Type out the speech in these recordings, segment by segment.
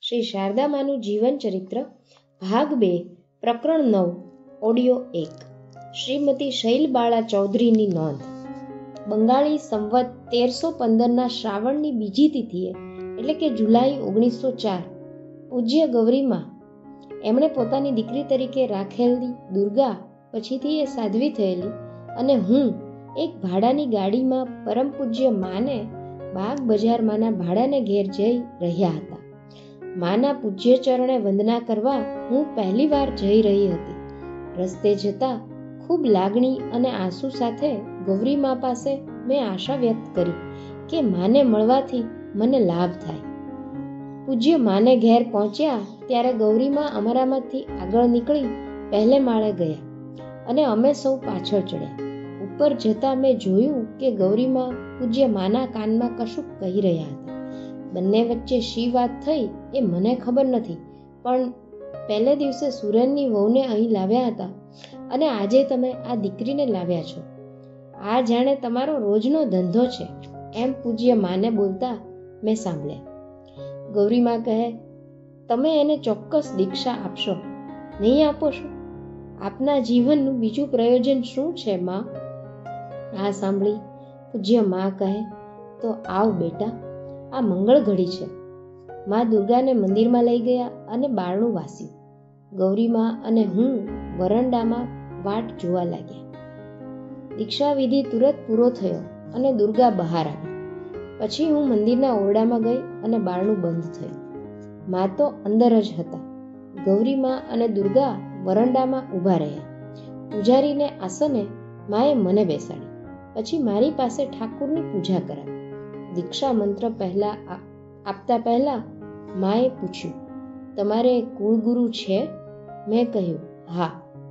શ્રી શારદામાનું જીવન ચરિત્ર ભાગ 2 પ્રકરણ 9 ઓડિયો 1 શ્રીમતી શૈલબાળા ચૌધરીની નોંધ. બંગાળી સંવત 1315ના શ્રાવણની બીજી તિથિએ એટલે કે જુલાઈ 1904 પૂજ્ય ગૌરીમાં એમણે પોતાની દીકરી તરીકે રાખેલી દુર્ગા પછીથી એ સાધ્વી થયેલી અને હું એક ભાડાની ગાડીમાં પરમ પૂજ્ય માને બાગ બજારમાંના ભાડાને ઘેર જઈ રહ્યા હતા. માના પૂજ્ય ચરણે વંદના કરવા હું પહેલી વાર જઈ રહી હતી. રસ્તે જતા ખૂબ લાગણી અને આંસુ સાથે ગૌરી મા પાસે મેં આશા વ્યક્ત કરી કે માને મળવાથી મને લાભ થાય. પૂજ્ય માને ઘેર પહોંચ્યા ત્યારે ગૌરીમાં અમારામાંથી આગળ નીકળી પહેલે માળે ગયા અને અમે સૌ પાછળ ચડ્યા. ઉપર જતા મેં જોયું કે ગૌરીમાં પૂજ્ય માના કાનમાં કશુંક કહી રહ્યા હતા. બંને વચ્ચે શી વાત થઈ એ મને ખબર નથી, પણ પહેલે દિવસે સુરેનની વહુને અહીં લાવ્યા હતા અને આજે તમે આ દીકરીને લાવ્યા છો. આ જાણે તમારો રોજનો ધંધો છે એમ પૂજ્ય માને બોલતા મેં સાંભળ્યા. ગૌરીમાં કહે, તમે એને ચોક્કસ દીક્ષા આપશો, નહીં આપો છો? આપના જીવનનું બીજું પ્રયોજન શું છે માં? આ સાંભળી પૂજ્ય મા કહે, તો આવ બેટા, આ મંગળ ઘડી છે. મા દુર્ગાને મંદિરમાં લઈ ગયા અને બારણું વાસ્યું. ગૌરીમાં અને હું વરંડામાં વાટ જોવા લાગ્યા. દીક્ષા વિધિ તુરત પૂરો થયો અને દુર્ગા બહાર આવી. પછી હું મંદિરના ઓરડામાં ગઈ અને બારણું બંધ થયું. મા તો અંદર જ હતા. ગૌરીમાં અને દુર્ગા વરંડામાં ઊભા રહ્યા. પૂજારીને આસને માએ મને બેસાડી. પછી મારી પાસે ઠાકુરની પૂજા કરાવી. દીક્ષા મંત્ર આપતા પહેલા માએ પૂછ્યું, તમારે કુળગુરુ છે? મેં કહ્યું, હા.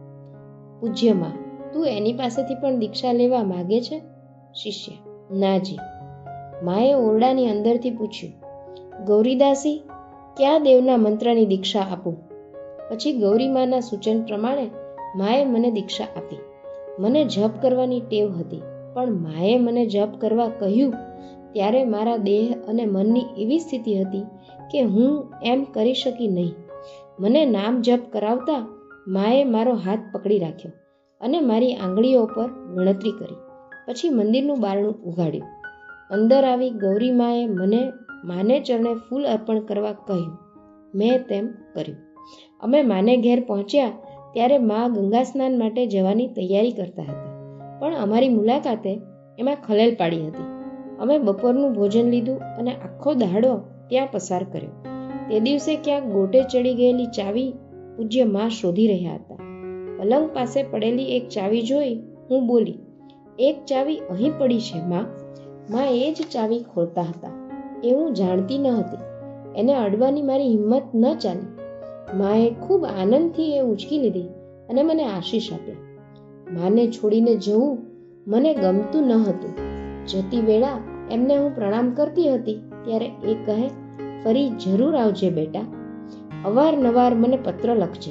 પૂજ્ય મા, તું એની પાસેથી પણ દીક્ષા લેવા માગે છે? શિષ્ય, નાજી. માએ ઓરડાની અંદરથી પૂછ્યું, ગૌરીદાસી, કયા દેવના મંત્રની દીક્ષા આપું? પછી ગૌરીમાના સૂચન પ્રમાણે માએ મને દીક્ષા આપી. મને જપ કરવાની ટેવ હતી, પણ માએ મને જપ કરવા કહ્યું ત્યારે મારા દેહ અને મનની એવી સ્થિતિ હતી કે હું એમ કરી શકી નહીં. મને નામ જપ કરાવતા માએ મારો હાથ પકડી રાખ્યો અને મારી આંગળીઓ પર ગણતરી કરી. પછી મંદિરનું બારણું ઉઘાડ્યું. અંદર આવી ગૌરી માએ મને માને ચરણે ફૂલ અર્પણ કરવા કહ્યું. મેં તેમ કર્યું. અમે માને ઘેર પહોંચ્યા ત્યારે મા ગંગા સ્નાન માટે જવાની તૈયારી કરતા હતા, પણ અમારી મુલાકાતે એમાં ખલેલ પાડી હતી. અમે બપોરનું ભોજન લીધું અને આખો દાડો ત્યાં પસાર કર્યો. તે દિવસે ક્યાંક ગોટે ચડી ગયેલી ચાવી પૂજ્ય મા શોધી રહ્યા હતા. પલંગ પાસે પડેલી એક ચાવી જોઈ હું બોલી, એક ચાવી અહીં પડી છે માં. મા એ જ ચાવી ખોલતા હતા. એ હું જાણતી ન હતી. એને અડવાની મારી હિંમત ન ચાલી. માએ ખૂબ આનંદથી એ ઉંચકી લીધી અને મને આશીષ આપ્યા. માને છોડીને જવું મને ગમતું ન હતું. જતી વેળા એમને હું પ્રણામ કરતી હતી ત્યારે એ કહે, ફરી જરૂર આવજે બેટા. અવારનવાર મને પત્ર લખજે.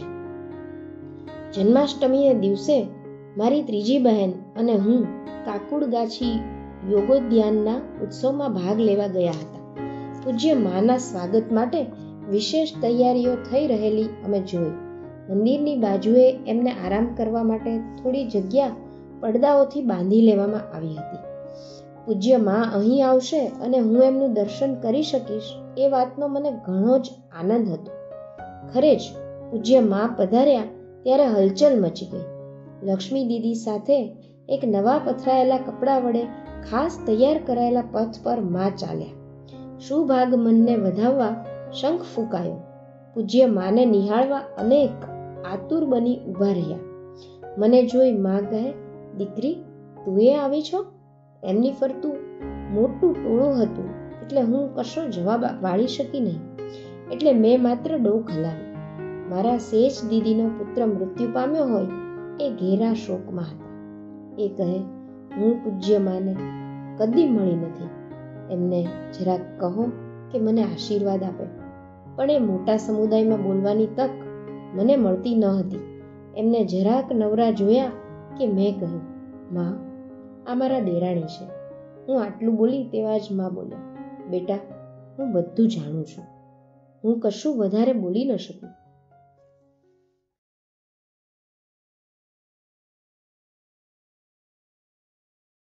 જન્માષ્ટમીએ દિવસે મારી ત્રીજી બહેન અને હું કાકુડગાછી યોગોદ્યાનના ઉત્સવમાં ભાગ લેવા ગયા હતા. પૂજ્ય માના સ્વાગત માટે વિશેષ તૈયારીઓ થઈ રહેલી અમે જોઈ. મંદિરની બાજુએ એમને આરામ કરવા માટે થોડી જગ્યા પડદાઓથી બાંધી લેવામાં આવી હતી. પૂજ્ય મા અહીં આવશે અને હું એમનું દર્શન કરી શકીશ એ વાતનો મને ઘણો જ આનંદ હતો. ખરે જ પૂજ્ય મા પધાર્યા ત્યારે હલચલ મચી ગઈ. લક્ષ્મી દીદી સાથે એક નવા પથરાયેલા કપડા વડે ખાસ તૈયાર કરાયેલા પથ પર મા ચાલ્યા. શુભાગમનને વધાવવા શંખ ફૂંકાયો. પૂજ્ય માને નિહાળવા અનેક આતુર બની ઊભા રહ્યા. મને જોઈ મા કહે, દીકરી, તું એ આવી છો? એમની ફરતું મોટું ટોળું હતું એટલે હું કશો જવાબ વાળી શકી નહીં, એટલે મેં માત્ર ડોક હલાવી. મારા શેષ દીદીનો પુત્ર મૃત્યુ પામ્યો હોય એ ઘેરા શોકમાં હતા. એ કહે, હું પૂજ્ય માને કદી મળી નથી. એમને જરાક કહો કે મને આશીર્વાદ આપે. પણ એ મોટા સમુદાયમાં બોલવાની તક મને મળતી ન હતી. એમને જરાક નવરા જોયા કે મેં કહ્યું, માં, આ મારા દેરાણી છે. હું આટલું બોલી તેવા જ માં બોલ્યા, બેટા, હું બધું જાણું છું. હું કશું વધારે બોલી ન શકી.